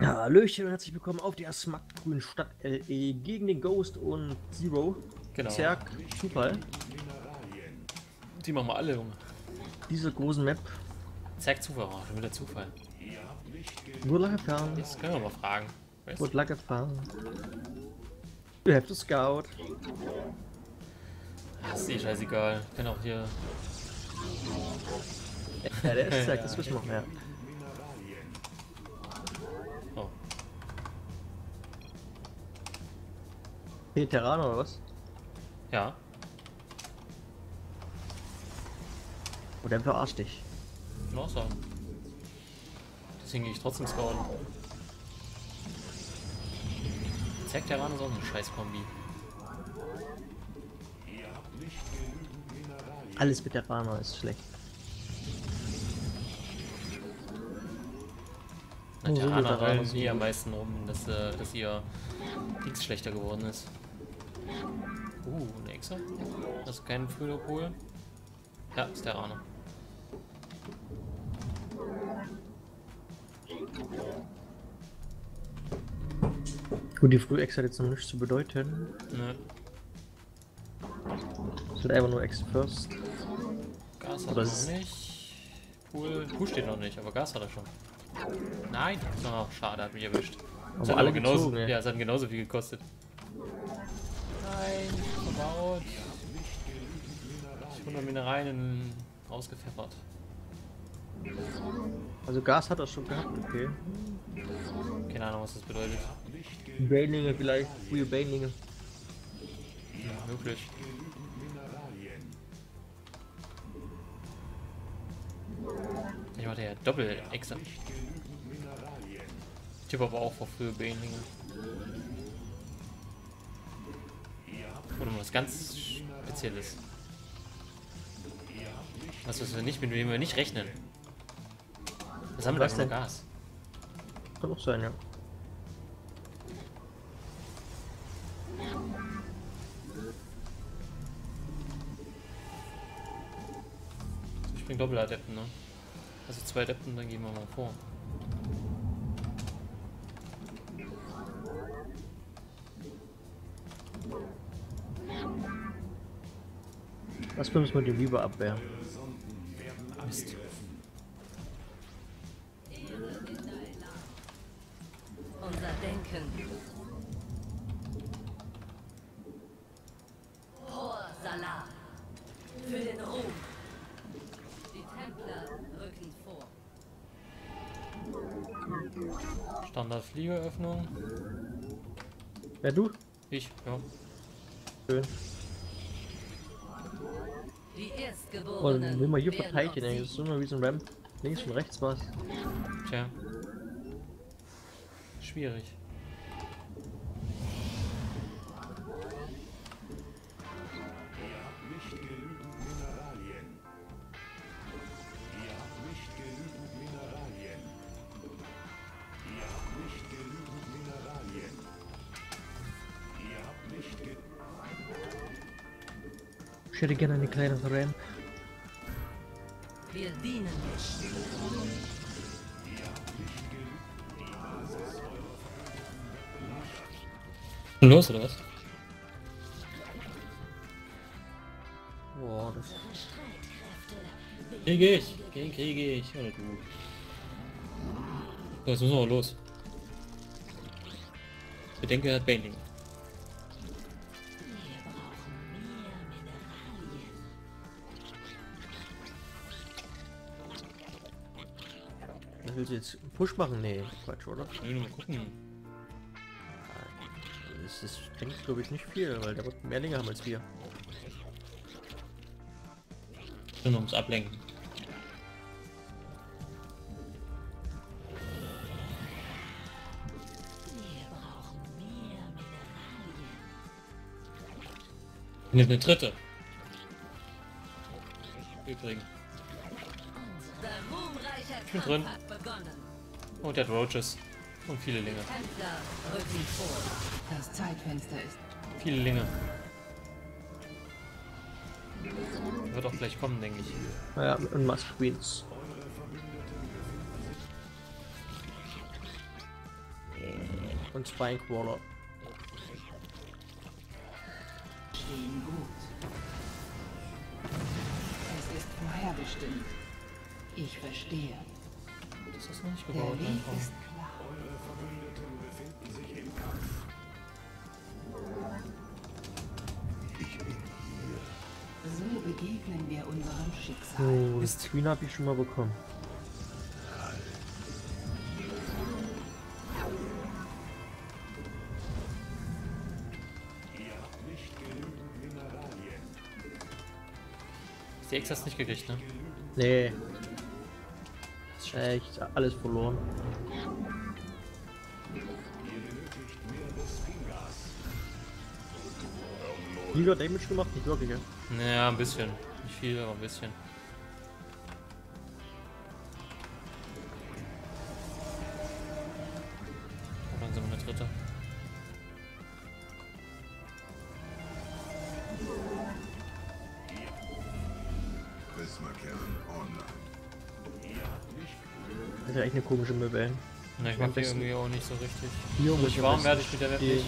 Ja, Hallöchen und herzlich willkommen auf der smartgrünen Stadt LE gegen den Ghost und Zero. Genau. Zerg, Zufall. Die machen wir alle, Junge. Diese großen Map. Zack, Zufall. Oh, schon wieder Zufall. Good luck gefahren. Das können wir mal fragen. Weißt Good luck gefahren. You have to scout. du? Ist eh scheißegal. Ich kann auch hier. Ja, der ist Zerg, das wissen wir noch mehr. Oh. Hey, Terraner oder was? Ja. Oder verarscht dich. Kann auch sagen. Deswegen gehe ich trotzdem scouten. Zack, der Ran ist auch eine Scheiß-Kombi. Alles mit Terraner ist schlecht. Na, Oh, der so Rana Terraner heulen sind nie am gut. meisten rum, dass ihr Dings schlechter geworden ist. Eine Exe? Das ist kein Frühopol. Ja, ist der Rana. Gut, die Früh-Ex hat jetzt noch nichts zu bedeuten. Nö. Es wird einfach nur Ex first. Gas hat Oder er ist- noch nicht. Pool steht noch nicht, aber Gas hat er schon. Nein! Oh, schade, hat mich erwischt. Es Aber hat alle genauso, gezogen, ey. ja, es hat genauso viel gekostet. Nein, verbaut. 100 Mineralien rausgepfeffert. Also Gas hat er schon gehabt, okay. Keine Ahnung, was das bedeutet. Banelinge vielleicht, frühe Banelinge. Ja, möglich. Ich hatte ja Doppel-Exe. Ich tippe aber auch vor frühe Banelinge. Oder was ganz Spezielles. Was wir nicht, mit dem wir nicht rechnen. Was haben wir da Was für denn? Gas? Kann auch sein, ja. Ich bring Doppeladepten, ne? Also 2 Adepten, dann gehen wir mal vor. Was müssen wir dem lieber abwehren? Mist. Unser Denken. Hoher Salat. Für den Ruhm. Die Templer rücken vor. Standard Fliegeröffnung. Wer du? Ich, ja. Schön. Die Und Erstgeborenen. will man hier werden verteidigen, ey. auf Das ist immer wie so ein Ramp. Links und rechts was. Tja. Schwierig. Ich hätte gerne eine kleinere Ramp. sie. Wir dienen nicht. Los, oder was? Boah, das. Kriege ich. Den kriege ich. Oder du. So, jetzt müssen wir auch los. Bedenke, er hat Baneling. Willst du jetzt einen Push machen? Nee, Quatsch, oder? Ich will nur mal gucken. Das ist, denke ich, glaube ich, nicht viel, weil der wird mehr Linge haben als wir. Nur ums Ablenken. Nimmt eine dritte. Übrigens. Unser ruhmreicher bin Kampf drin. hat begonnen. Und der hat Roaches. Und viele Linge. Templer rücken vor. Das Zeitfenster ist Viele Linge. Wird auch gleich kommen, denke ich. Naja, und Musk Queens. und Spine-Crawler. Stehen gut. Es ist vorherbestimmt. Ich verstehe. Das ist noch nicht Der gebaut. Weg Einfach. ist klar. So begegnen wir unserem Schicksal. Oh, das Queen habe ich schon mal bekommen. Die Ex hast du nicht gekriegt, ne? Nee. Echt alles verloren. Liga Damage gemacht? Nicht wirklich, ja? Naja, ein bisschen. Nicht viel, aber ein bisschen. Langsam eine dritte. Prisma-Kern online. Das ist ja echt eine komische Möbel. Na, ich Am mag die besten- irgendwie auch nicht so richtig. Hier muss Richtig warm werde ich mit der Web nicht.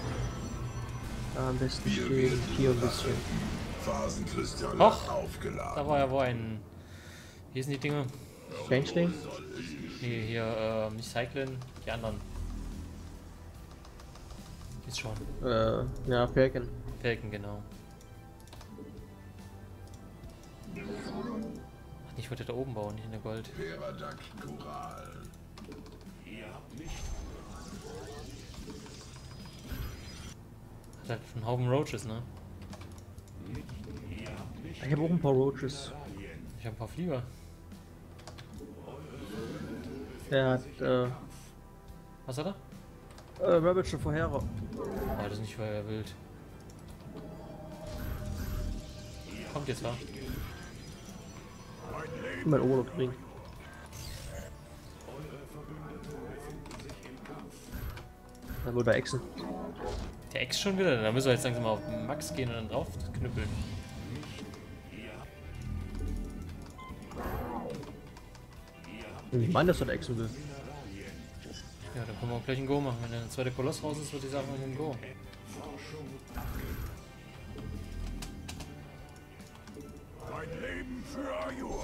Am besten stehen hier ein bisschen. Phasenkristalle Och, aufgeladen. Da war ja wohl ein... Hier sind die Dinge. Changeling? Nee, hier, nicht Cyclen, die anderen. Ist schon. Ja, Falcon. Felgen, genau. Ach, ich wollte da oben bauen, nicht in der Gold. Peradak Coral. Hat halt einen Haufen Roaches, ne? Ich habe auch ein paar Roaches. Ich habe ein paar Flieger. Der hat, Was hat er? Ravage vorher. Oh, das ist nicht vorher wild. Kommt jetzt wa? Mein Urlaub kriegen. Dann wohl bei Echsen. Der Ex schon wieder? Da müssen wir jetzt langsam mal auf Max gehen und dann drauf knüppeln. Ich meine, dass er der Echsen will. Ja, dann können wir auch gleich einen Go machen. Wenn der zweite Koloss raus ist, wird die Sache mit dem Go. Mein Leben für Ajur.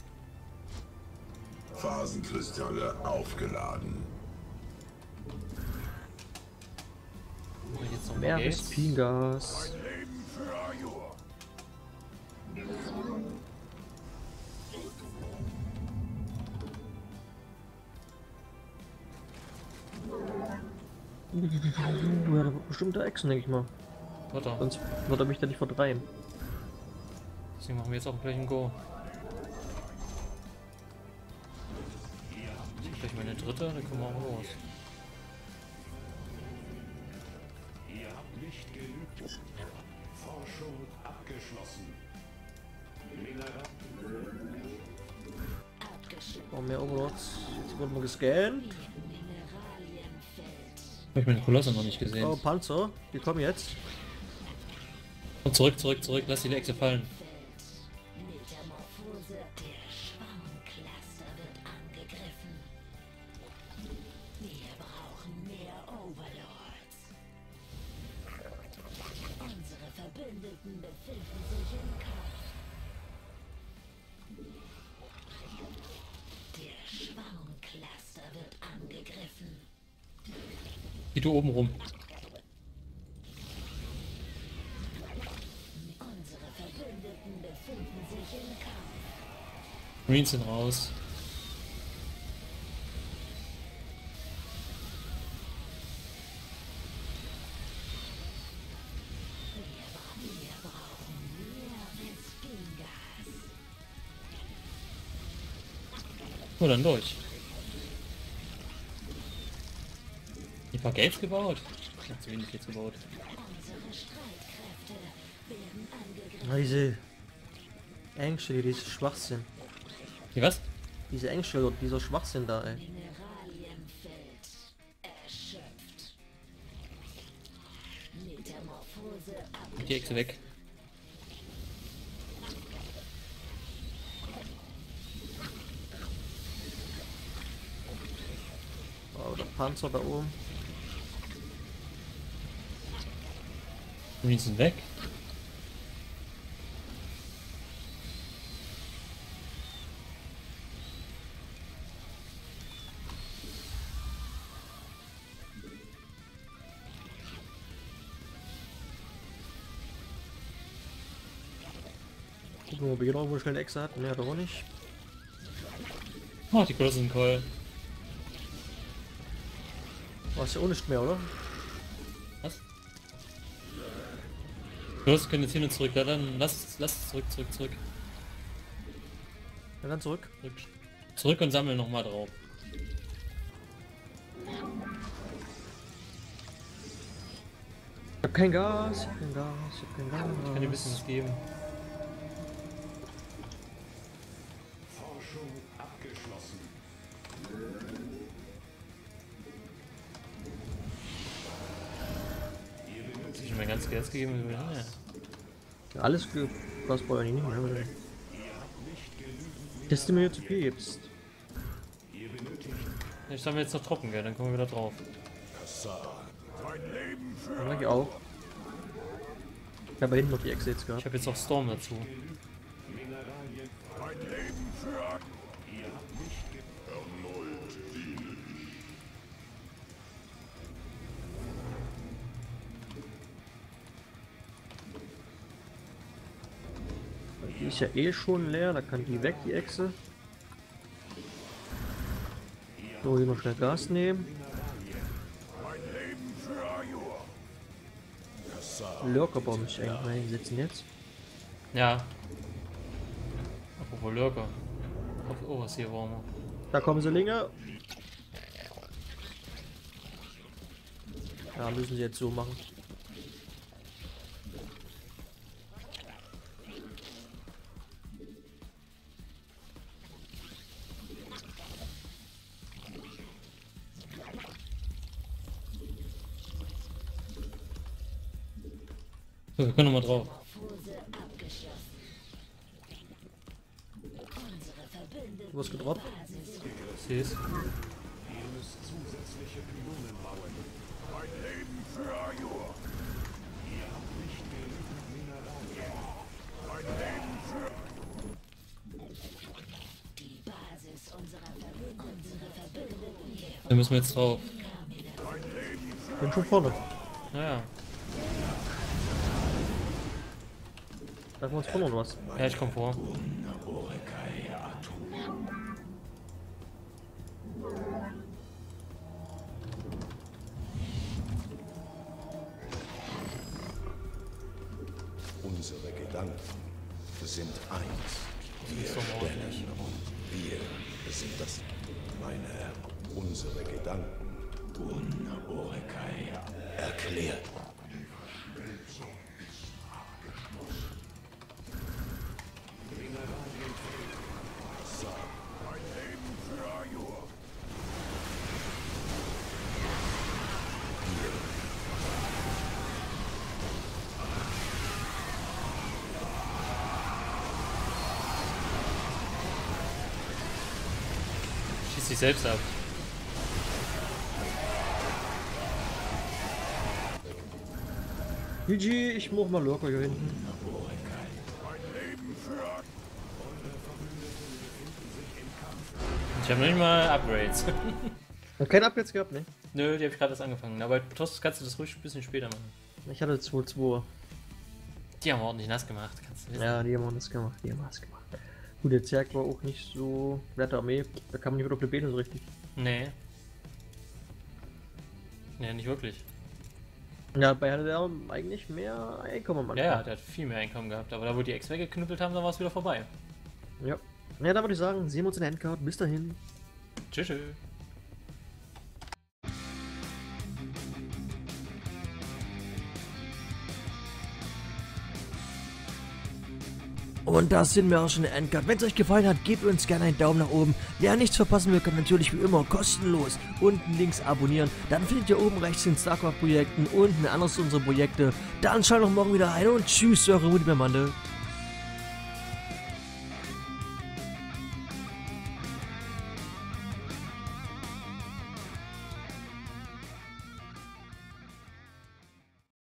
Phasenkristalle aufgeladen. Und jetzt noch Mehr mal ist Gates. Pingas. Leben für Ajur. Ja, da wird bestimmt der Echsen, denke ich mal. Warte, Sonst wird er mich da nicht verdrehen. deswegen machen wir jetzt auch gleich einen Go. Gleich mal eine dritte, dann kommen wir auch los. Oh, mehr Overlords. Jetzt wurden wir gescannt. Hab ich meine Kolosse noch nicht gesehen. Oh, Panzer. Die kommen jetzt. Und zurück, lass die Echse fallen. Metamorphose. Der Schwarmcluster wird angegriffen. Wir brauchen mehr Overlords. Unsere Verbündeten befinden sich im Kampf. Der Schwarmcluster wird angegriffen. Geh du oben rum. Unsere Verbündeten befinden sich im Kampf. Marines sind raus. Wir brauchen mehr Vestingas. Oh, dann durch. Die paar Gates gebaut? Ich hab zu wenig jetzt gebaut. Unsere Streitkräfte werden angegriffen. Na, diese Ängste, diese Schwachsinn. Wie was? Diese Ängste, dieser Schwachsinn da, ey. Mineralienfeld erschöpft. Metamorphose ab. Die Echse weg. Oh, der Panzer da oben. Und die sind weg. Gucken, ob hier noch irgendwo schnell eine Echse hat. Ne, hat er auch nicht. Oh, die Crimson Coil. War's ja auch nicht mehr, oder? Was? Los, können jetzt hin und zurück. Ja, dann lass zurück. Ja, dann zurück. Zurück und sammeln nochmal drauf. Ich hab kein Gas, ich hab kein Gas, ich hab kein Gas. Ich kann dir ein bisschen was geben. Forschung abgeschlossen. Hast du schon mein ganzes Geld gegeben? Ja. Ja, alles für was brauche ich nicht mehr. Dass du mir jetzt zu viel gibst. Ich sammle jetzt noch Trockengeld, dann kommen wir wieder drauf. Dann mag ich auch. Ich habe hinten noch die Echse jetzt Ich gehabt. habe jetzt auch Storm dazu. Die ist ja eh schon leer, da kann die weg, die Echse. So, hier noch schnell Gas nehmen. Lurkerbomb muss ich eigentlich mal hinsetzen jetzt. Ja. Apropos Lurker. Oh, was hier war mal. Da kommen sie länger. Ja, müssen sie jetzt so machen. So, wir können noch mal drauf. Du hast gedroppt. Siehst. Da müssen wir jetzt drauf. Bin schon vorne. Naja. Darf wir uns vorne oder was? Ja, ich komm vor. Unsere Gedanken sind eins. Wir ist doch stellen und wir sind das. Meine Herren, unsere Gedanken. Erklärt. Schieß dich selbst ab. GG, ich mach mal Lurker hier hinten. Ich habe noch nicht mal Upgrades. Und kein Upgrades gehabt, ne? Nö, die habe ich gerade erst angefangen. Aber bei Toss kannst du das ruhig ein bisschen später machen. Ich hatte 2-2. Die haben wir ordentlich nass gemacht, kannst du wissen. Ja, die haben das gemacht, Gut, der Zerg war auch nicht so werte Armee. Da kam man nicht wieder auf die Beine so richtig. Nee. Nee, nicht wirklich. Ja, bei hatte der eigentlich mehr Einkommen am Anfang. Ja, der hat viel mehr Einkommen gehabt. Aber da, wo die Ex weggeknüppelt haben, dann war es wieder vorbei. Ja. Ja, da würde ich sagen, sehen wir uns in der Endcard. Bis dahin. Tschüss. Und das sind wir auch schon in der Endcard. Wenn es euch gefallen hat, gebt uns gerne einen Daumen nach oben. Wer nichts verpassen will, kann natürlich wie immer kostenlos unten links abonnieren. Dann findet ihr oben rechts den StarCraft-Projekten und ein anderes unserer Projekte. Dann schaut doch morgen wieder rein und tschüss, eure Rudi Bermande.